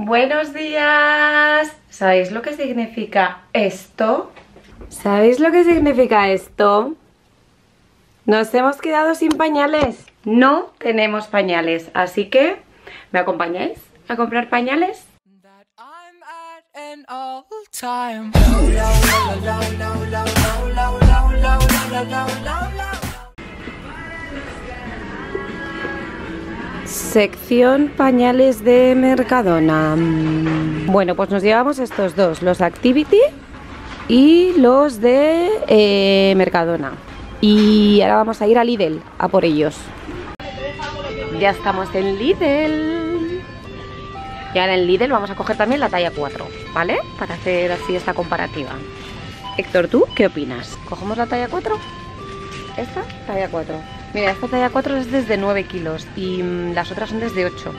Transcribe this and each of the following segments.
Buenos días. ¿Sabéis lo que significa esto? ¿Sabéis lo que significa esto? Nos hemos quedado sin pañales. No tenemos pañales, así que ¿me acompañáis a comprar pañales? Sección pañales de Mercadona. Bueno, pues nos llevamos estos dos, los Activity y los de Mercadona. Y ahora vamos a ir a Lidl a por ellos. Ya estamos en Lidl. Y ahora en Lidl vamos a coger también la talla 4, ¿vale? Para hacer así esta comparativa. Héctor, ¿tú qué opinas? ¿Cogemos la talla 4? ¿Esta? Talla 4. Mira, esta talla 4 es desde 9 kilos y las otras son desde 8.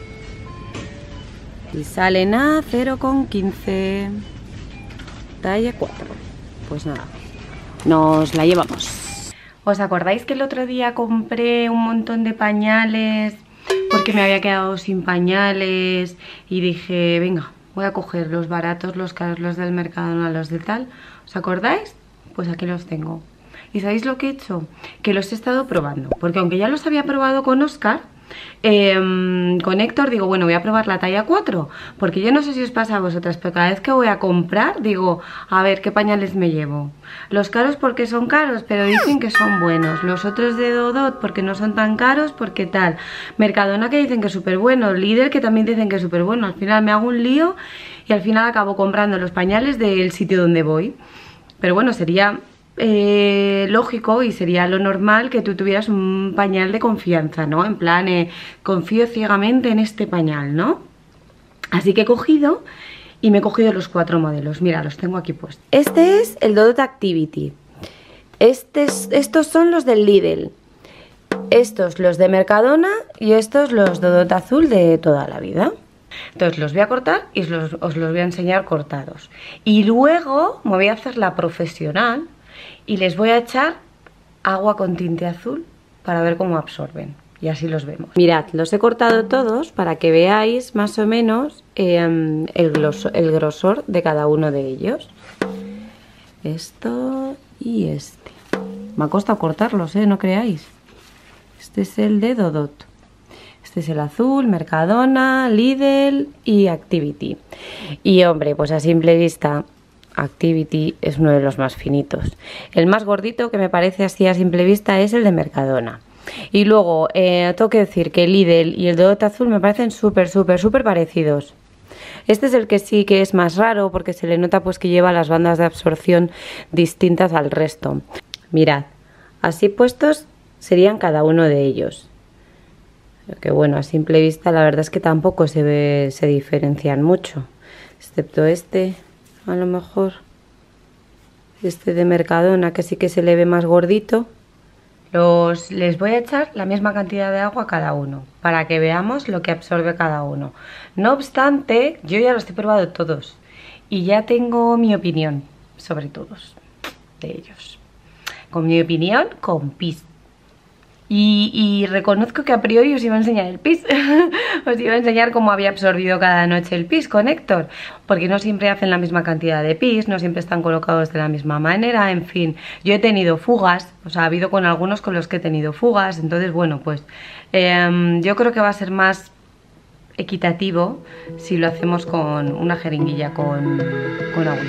Y salen a 0,15. Talla 4. Pues nada, nos la llevamos. ¿Os acordáis que el otro día compré un montón de pañales porque me había quedado sin pañales? Y dije, venga, voy a coger los baratos, los caros, los del Mercadona, los de tal. ¿Os acordáis? Pues aquí los tengo. ¿Y sabéis lo que he hecho? Que los he estado probando, porque aunque ya los había probado con Oscar, con Héctor, digo, bueno, voy a probar la talla 4, porque yo no sé si os pasa a vosotras, pero cada vez que voy a comprar, digo, a ver, ¿qué pañales me llevo? Los caros porque son caros, pero dicen que son buenos. Los otros de Dodot porque no son tan caros, porque tal. Mercadona que dicen que es súper bueno, Lidl que también dicen que es súper bueno. Al final me hago un lío y al final acabo comprando los pañales del sitio donde voy. Pero bueno, sería lógico y sería lo normal que tú tuvieras un pañal de confianza, ¿no? En plan, confío ciegamente en este pañal, ¿no? Así que he cogido y me he cogido los 4 modelos. Mira, los tengo aquí puestos. Este es el Dodot Activity. Estos son los del Lidl. Estos los de Mercadona y estos los Dodot azul de toda la vida. Entonces los voy a cortar y os los voy a enseñar cortados. Y luego me voy a hacer la profesional y les voy a echar agua con tinte azul para ver cómo absorben. Y así los vemos. Mirad, los he cortado todos para que veáis más o menos el grosor de cada uno de ellos. Esto y este. Me ha costado cortarlos, no creáis. Este es el de Dodot. Este es el azul, Mercadona, Lidl y Activity. Y hombre, pues a simple vista Activity es uno de los más finitos. El más gordito que me parece así a simple vista es el de Mercadona. Y luego tengo que decir que el Lidl y el Dodot azul me parecen súper parecidos. Este es el que sí que es más raro porque se le nota pues que lleva las bandas de absorción distintas al resto. Mirad, así puestos serían cada uno de ellos. Que bueno, a simple vista la verdad es que tampoco se diferencian mucho, excepto este, a lo mejor, este de Mercadona que sí que se le ve más gordito. Les voy a echar la misma cantidad de agua a cada uno, para que veamos lo que absorbe cada uno. No obstante, yo ya los he probado todos, y ya tengo mi opinión sobre todos de ellos. Con mi opinión, con pis. Y reconozco que a priori os iba a enseñar el pis. Os iba a enseñar cómo había absorbido cada noche el pis con Héctor, porque no siempre hacen la misma cantidad de pis, no siempre están colocados de la misma manera, en fin. Yo he tenido fugas, o sea, ha habido con algunos con los que he tenido fugas, entonces bueno, pues yo creo que va a ser más equitativo si lo hacemos con una jeringuilla con agüita.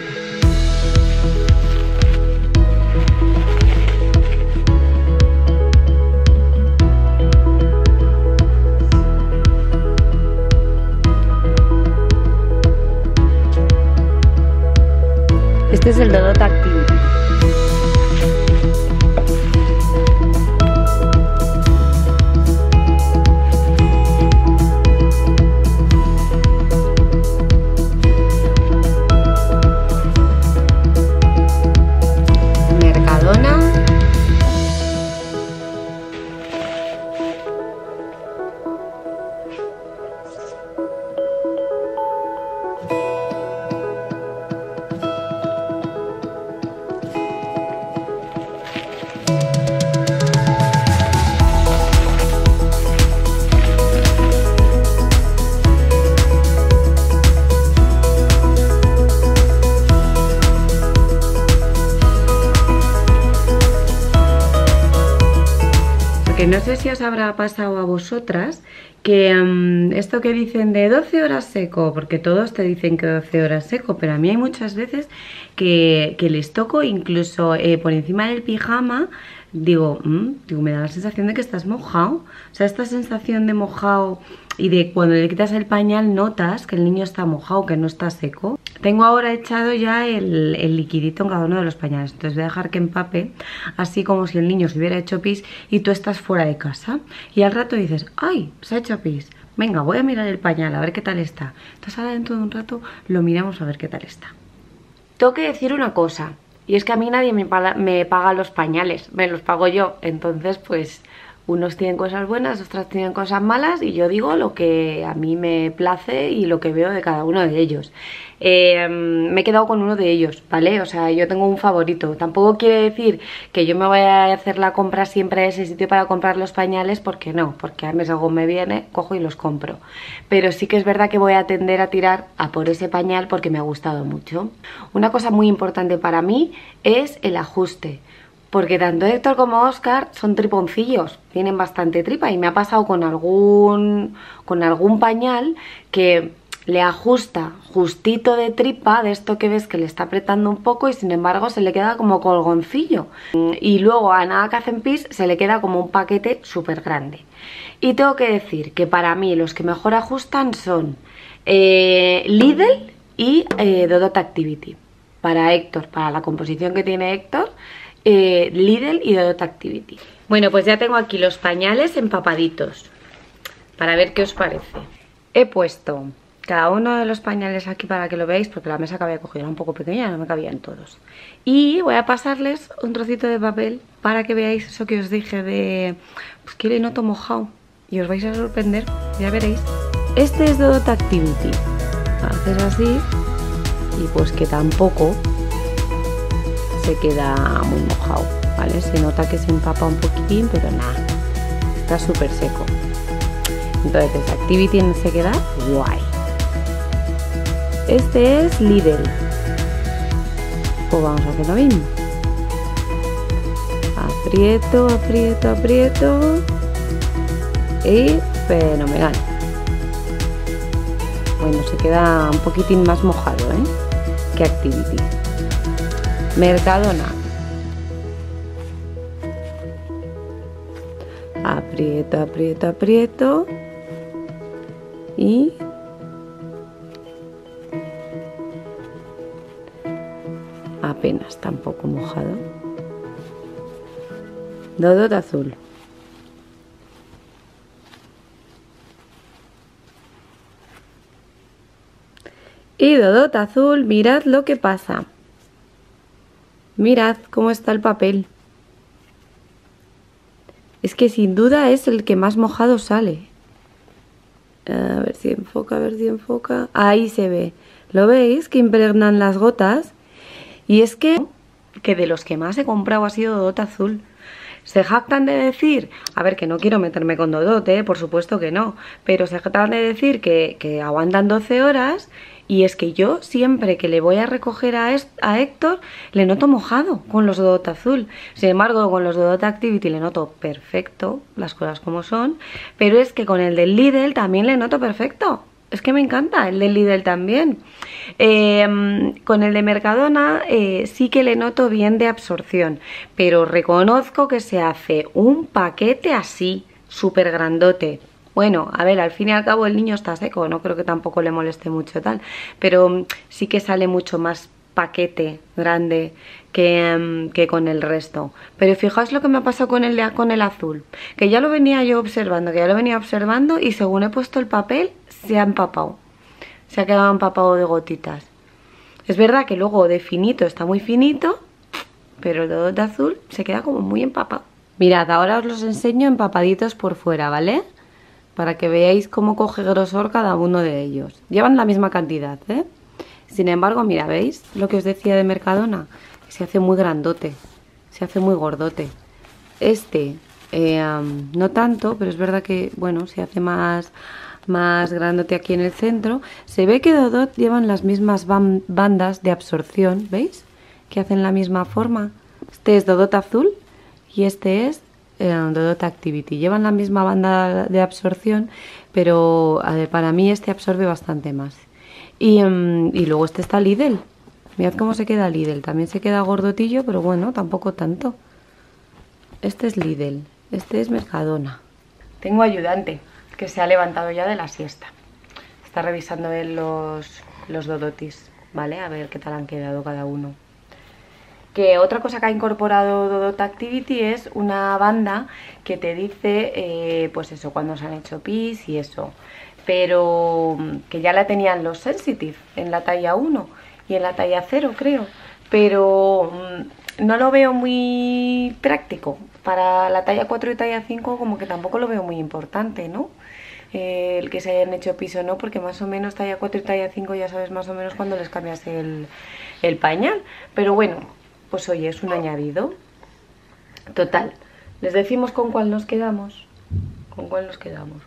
Este es el Dodot Activity. Mercadona. no sé si os habrá pasado a vosotras que esto que dicen de 12 horas seco, porque todos te dicen que 12 horas seco, pero a mí hay muchas veces que les toco incluso por encima del pijama, digo, me da la sensación de que estás mojado. O sea, esta sensación de mojado y de cuando le quitas el pañal notas que el niño está mojado, que no está seco. Tengo ahora echado ya el liquidito en cada uno de los pañales, entonces voy a dejar que empape, así como si el niño se hubiera hecho pis y tú estás fuera de casa. Y al rato dices, ¡ay! Se ha hecho pis. Venga, voy a mirar el pañal a ver qué tal está. Entonces ahora dentro de un rato lo miramos a ver qué tal está. Tengo que decir una cosa, y es que a mí nadie me paga los pañales, me los pago yo. Entonces pues unos tienen cosas buenas, otras tienen cosas malas, y yo digo lo que a mí me place y lo que veo de cada uno de ellos. Me he quedado con uno de ellos, ¿vale? O sea, yo tengo un favorito. Tampoco quiere decir que yo me vaya a hacer la compra siempre a ese sitio para comprar los pañales, porque no, porque a mí según me viene, cojo y los compro. Pero sí que es verdad que voy a tender a tirar a por ese pañal porque me ha gustado mucho. Una cosa muy importante para mí es el ajuste, porque tanto Héctor como Óscar son triponcillos, tienen bastante tripa, y me ha pasado con algún pañal que le ajusta justito de tripa, de esto que ves que le está apretando un poco y sin embargo se le queda como colgoncillo. Y luego a nada que hacen pis se le queda como un paquete súper grande. Y tengo que decir que para mí los que mejor ajustan son Lidl y Dodot Activity. Para Héctor, para la composición que tiene Héctor, Lidl y Dodot Activity. Bueno, pues ya tengo aquí los pañales empapaditos para ver qué os parece. He puesto cada uno de los pañales aquí para que lo veáis, porque la mesa que había cogido era un poco pequeña, no me cabían todos. Y voy a pasarles un trocito de papel para que veáis eso que os dije de pues que le noto mojado, y os vais a sorprender, ya veréis. Este es Dodot Activity. Haces así y pues que tampoco se queda muy mojado, ¿vale? Se nota que se empapa un poquitín, pero nada, está súper seco. Entonces Activity en sequedad, guay. Este es Lidl. Pues vamos a hacer lo mismo. Aprieto, aprieto, aprieto. Y fenomenal. Bueno, se queda un poquitín más mojado, que Activity. Mercadona. Aprieto, aprieto, aprieto. Y apenas, tampoco mojado. Dodot azul. Y Dodot azul, mirad lo que pasa. Mirad cómo está el papel. Es que sin duda es el que más mojado sale. A ver si enfoca, a ver si enfoca. Ahí se ve. ¿Lo veis? Que impregnan las gotas. Y es que de los que más he comprado ha sido Dodot azul. Se jactan de decir, a ver, que no quiero meterme con Dodot, por supuesto que no, pero se jactan de decir que aguantan 12 horas, y es que yo siempre que le voy a recoger a Héctor le noto mojado con los Dodot azul. Sin embargo, con los Dodot Activity le noto perfecto, las cosas como son, pero es que con el del Lidl también le noto perfecto. Es que me encanta el del Lidl también. Con el de Mercadona sí que le noto bien de absorción, pero reconozco que se hace un paquete así, súper grandote. Bueno, a ver, al fin y al cabo el niño está seco, no creo que tampoco le moleste mucho tal, pero sí que sale mucho más paquete grande que con el resto. Pero fijaos lo que me ha pasado con el azul, que ya lo venía yo observando, y según he puesto el papel se ha empapado, se ha quedado empapado de gotitas. Es verdad que luego de finito está muy finito, pero el Dodot azul se queda como muy empapado. Mirad, ahora os los enseño empapaditos por fuera, ¿vale? Para que veáis cómo coge grosor cada uno de ellos. Llevan la misma cantidad, Sin embargo, mira, ¿veis lo que os decía de Mercadona? Que se hace muy grandote, se hace muy gordote. Este, no tanto, pero es verdad que, bueno, se hace más grandote aquí en el centro. Se ve que Dodot llevan las mismas bandas de absorción, ¿veis? Que hacen la misma forma. Este es Dodot azul y este es Dodot Activity. Llevan la misma banda de absorción, pero para mí este absorbe bastante más. Y luego este está Lidl. Mirad cómo se queda Lidl. También se queda gordotillo, pero bueno, tampoco tanto. Este es Lidl. Este es Mercadona. Tengo ayudante, que se ha levantado ya de la siesta. Está revisando él los Dodotis, ¿vale? A ver qué tal han quedado cada uno. Que otra cosa que ha incorporado Dodot Activity es una banda que te dice, pues eso, cuando se han hecho pis y eso. Pero que ya la tenían los Sensitive en la talla 1 y en la talla 0, creo. Pero no lo veo muy práctico. Para la talla 4 y talla 5 como que tampoco lo veo muy importante, ¿no? El que se hayan hecho piso, ¿no? Porque más o menos talla 4 y talla 5 ya sabes más o menos cuando les cambias el pañal. Pero bueno, pues oye, es un añadido. Total, les decimos con cuál nos quedamos. ¿Con cuál nos quedamos?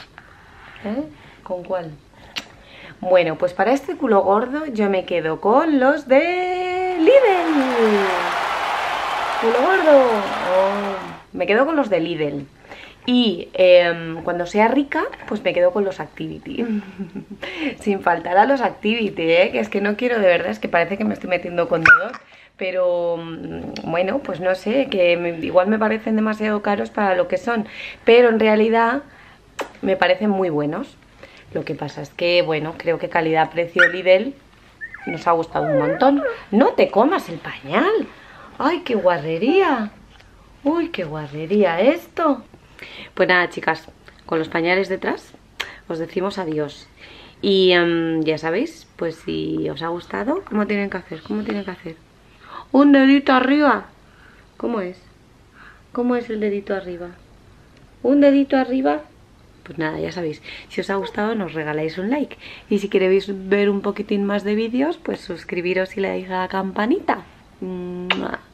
¿Con cuál? Bueno, pues para este culo gordo yo me quedo con los de Lidl. ¡Culo gordo! Oh, me quedo con los de Lidl. Y cuando sea rica, pues me quedo con los Activity. Sin faltar a los Activity, que es que no quiero, de verdad, es que parece que me estoy metiendo con Dodot. Pero bueno, pues no sé, que igual me parecen demasiado caros para lo que son. Pero en realidad me parecen muy buenos. Lo que pasa es que, bueno, creo que calidad-precio Lidl nos ha gustado un montón. No te comas el pañal. ¡Ay, qué guarrería! ¡Uy, qué guarrería esto! Pues nada, chicas, con los pañales detrás os decimos adiós. Y ya sabéis, pues si os ha gustado, ¿cómo tienen que hacer? ¿Cómo tienen que hacer? ¡Un dedito arriba! ¿Cómo es? ¿Cómo es el dedito arriba? ¿Un dedito arriba? Pues nada, ya sabéis, si os ha gustado nos regaláis un like. Y si queréis ver un poquitín más de vídeos, pues suscribiros y le dais a la campanita. ¡Mua!